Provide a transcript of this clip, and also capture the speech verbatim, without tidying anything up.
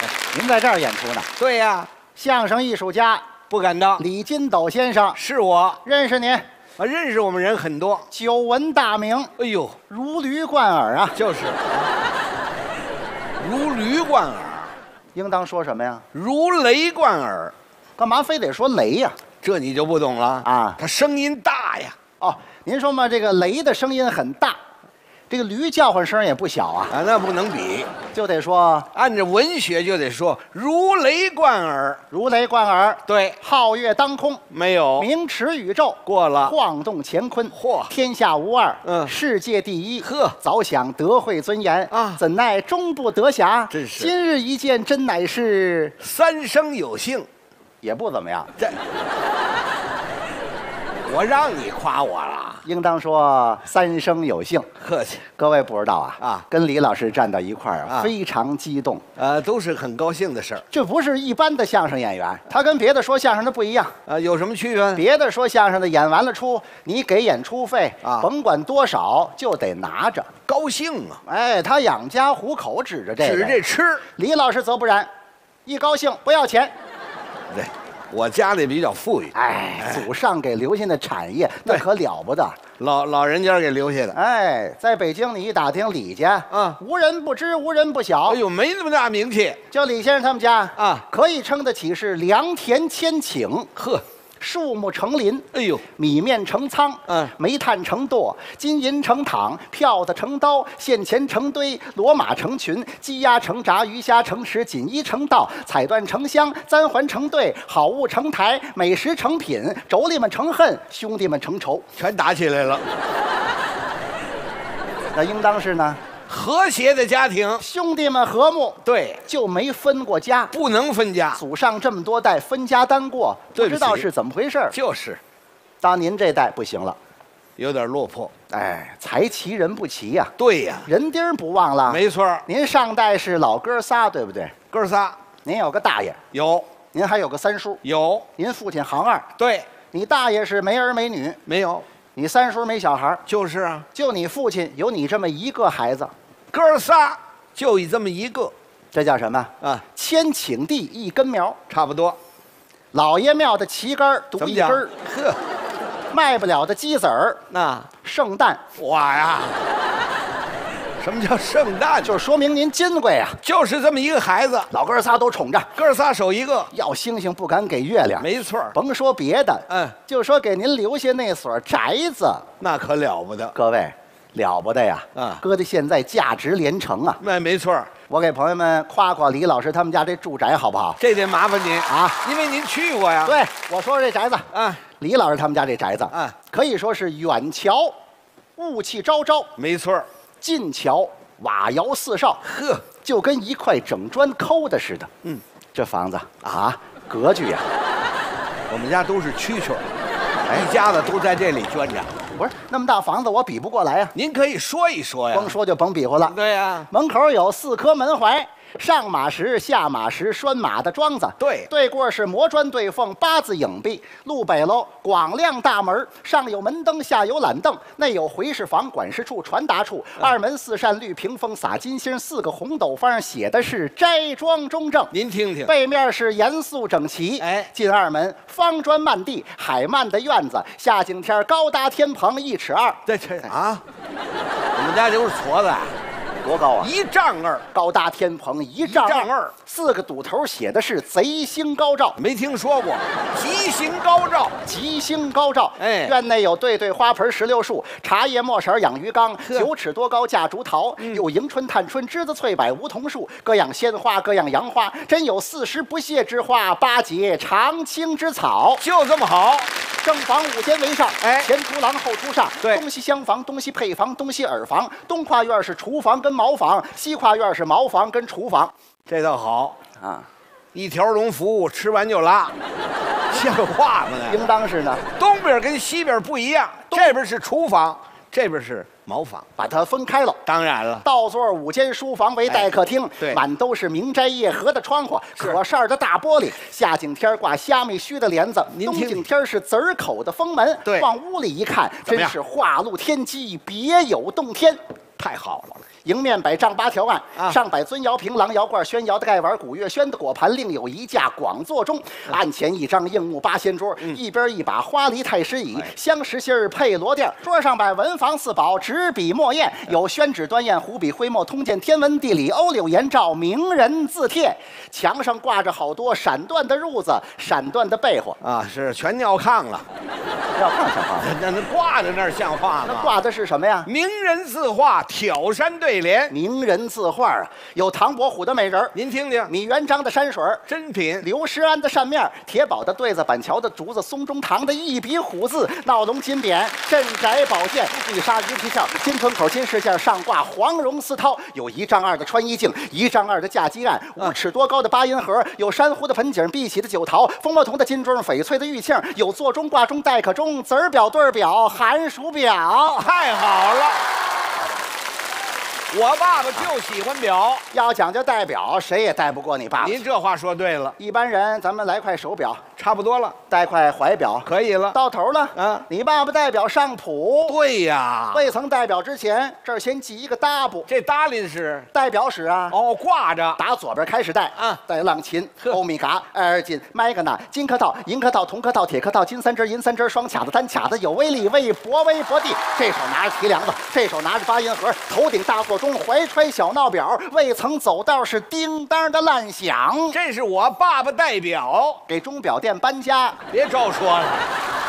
您在这儿演出呢？ 对呀， 相声艺术家不敢当。 李金斗先生， 是我， 认识您， 我认识我们人很多。 久闻大名， 哎呦， 如驴贯耳啊！ 就是如驴贯耳， 应当说什么呀？ 如雷贯耳， 干嘛非得说雷呀？ 这你就不懂了啊他声音大呀。 哦，您说嘛，这个雷的声音很大，这个驴叫唤声也不小啊， 啊，那不能比。 就得说按照文学就得说如雷贯耳。 如雷贯耳。 对， 皓月当空， 没有名驰宇宙， 过了。 晃动乾坤， 嚯天下无二， 嗯世界第一。 呵早想得会尊严啊怎奈终不得暇。 真是今日一见，真乃是三生有幸。 也不怎么样。 这我让你夸我了， 应当说三生有幸。 客气。 各位不知道啊啊跟李老师站到一块儿啊， 啊非常激动。 呃，都是很高兴的事儿。 这不是一般的相声演员，他跟别的说相声的不一样。 呃，有什么区分？ 别的说相声的演完了出，你给演出费啊甭管多少就得拿着。 高兴啊， 哎，他养家糊口指着这个。 指这吃。 李老师则不然，一高兴不要钱。 对，我家里比较富裕， 哎，祖上给留下的产业那对可了不得。 老老人家给留下的。 哎，在北京你一打听李家， 嗯无人不知，无人不晓。 哎呦，没那么大名气。 就李先生他们家啊可以称得起是良田千顷， 呵， 树木成林， 哎呦， 米面成仓， 嗯煤炭成垛，金银成躺，票子成刀，现钱成堆，骡马成群，鸡鸭成闸，鱼虾成池，锦衣成道，彩缎成箱，簪环成对，好物成台，美食成品，妯娌们成恨，兄弟们成仇。 全打起来了。 那应当是呢， 和谐的家庭， 兄弟们和睦， 对， 就没分过家。 不能分家。 祖上这么多代分家单过， 对不起不知道是怎么回事儿。 就是到您这代不行了， 有点落魄。 哎，财齐人不齐呀、 对呀， 人丁儿不忘了。 没错儿。 您上代是老哥仨，对不对？ 哥仨您有个大爷， 有您还有个三叔， 有， 您父亲行二， 对， 你大爷是没儿没女， 没有， 你三叔没小孩儿， 就是啊， 就你父亲有你这么一个孩子， 哥仨就以这么一个这叫什么？ 啊， 千顷地一根苗， 差不多。 老爷庙的旗杆儿独怎么讲？ 一根儿， 呵， 卖不了的鸡子儿那圣诞， 我呀，什么叫圣诞？ 就说明您金贵啊！ 就是这么一个孩子， 老哥仨都宠着， 哥仨手一个， 要星星不敢给月亮。 没错儿。 甭说别的， 嗯， 就说给您留下那所宅子， 那可了不得。 各位了不得呀！ 嗯搁在现在价值连城啊！ 那没错儿， 我给朋友们夸夸李老师他们家这住宅好不好？ 这得麻烦您啊， 因为您去过呀。， 对，我说说这宅子， 啊， 李老师他们家这宅子， 嗯可以说是远瞧雾气昭昭， 没错儿。 近瞧瓦窑四少， 呵， 就跟一块整砖抠的似的。 嗯， 这房子啊，格局呀、 我们家都是蛐蛐儿，一家子都在这里圈着。 不是那么大房子，我比不过来呀、 您可以说一说呀。 光说就甭比划了。 对呀， 门口有四颗门槐，上马石、下马石拴马的桩子。 对对过是磨砖对缝，八字影壁。路北楼广亮大门，上有门灯，下有懒凳，内有回事房、管事处、传达处。二门四扇绿屏风，撒金星，四个红斗方，写的是斋庄中正。 您听听。 背面是严肃整齐， 哎进二门方砖漫地，海漫的院子，夏景天高搭天棚一尺二， 这这啊，我们家就是矬子啊， 多高啊！ 一丈二， 高搭天棚一丈一丈二四个堵头写的是贼星高照， 没听说过。吉星高照， 吉星高照。 哎院内有对对花盆石榴树，茶叶墨色养鱼缸，九尺多高架竹桃， 嗯有迎春、探春、栀子、翠柏、梧桐树，各样鲜花，各样洋花，真有四时不谢之花，八节常青之草。 就这么好。 正房五间为上， 哎前出廊后出上， 对东西厢房，东西配房，东西耳房，东跨院是厨房跟茅房，西跨院是茅房跟厨房这倒好， 啊， 一条龙服务，吃完就拉，像话吗？那应当是呢， 东边跟西边不一样，这边是厨房，这边是茅房。 把它分开了。 当然了， 倒座五间书房为待客厅， 哎对满都是明斋夜合的窗户， 是可扇的大玻璃。夏景天挂虾米须的帘子，冬您听景天是子儿口的封门。 对往屋里一看， 怎么样真是画露天机，别有洞天。 太好了。 迎面摆丈八条案， 啊上摆尊窑瓶、狼窑罐、宣窑的盖碗、古月轩的果盘，另有一架广座钟。案前一张硬木八仙桌，一边一把花梨太师椅，香石心儿配罗垫。桌上摆文房四宝，纸笔墨砚，有宣纸端砚、湖笔徽墨、通鉴天文地理、欧柳颜照、名人字帖。墙上挂着好多闪缎的褥子、闪缎的被窝。 啊，是全尿炕了， 要看像话吗？ 那那挂在那儿像话吗？ 那挂的是什么呀？ 名人字画，挑山对联。 名人字画啊，有唐伯虎的美人儿， 您听听， 米元璋的山水儿， 真品。 刘诗安的扇面，铁宝的对子，板桥的竹子，松中堂的一笔虎字，闹龙金匾，镇宅宝剑，玉砂鱼皮鞘，金吞口金饰件，上挂黄绒丝绦，有一丈二的穿衣镜，一丈二的架基案，五尺多高的八音盒，有珊瑚的盆景，碧玺的酒桃，风魔铜的金钟，翡翠的玉磬，有座钟、挂钟、待客钟，子儿表、对儿表，寒暑表。 太好了，我爸爸就喜欢表。 要讲究戴表，谁也戴不过你爸爸。 您这话说对了， 一般人，咱们来块手表， 差不多了， 戴块怀表， 可以了。 到头了。 嗯你爸爸戴表上谱， 对呀， 未曾戴表之前，这儿先系一个搭布。 这搭林是戴表使啊， 哦挂着， 打左边开始戴， 嗯戴浪琴、 呵欧米伽、爱尔金、麦格纳、金客套、银客套、铜客套、铁客套、金三针、银三针，双卡子、单卡子，有威力为博威博地。这手拿着提梁子，这手拿着八音盒，头顶大座钟，怀揣小闹表，未曾走道是叮当的烂响。 这是我爸爸戴表。 给钟表店搬家， 别招说了，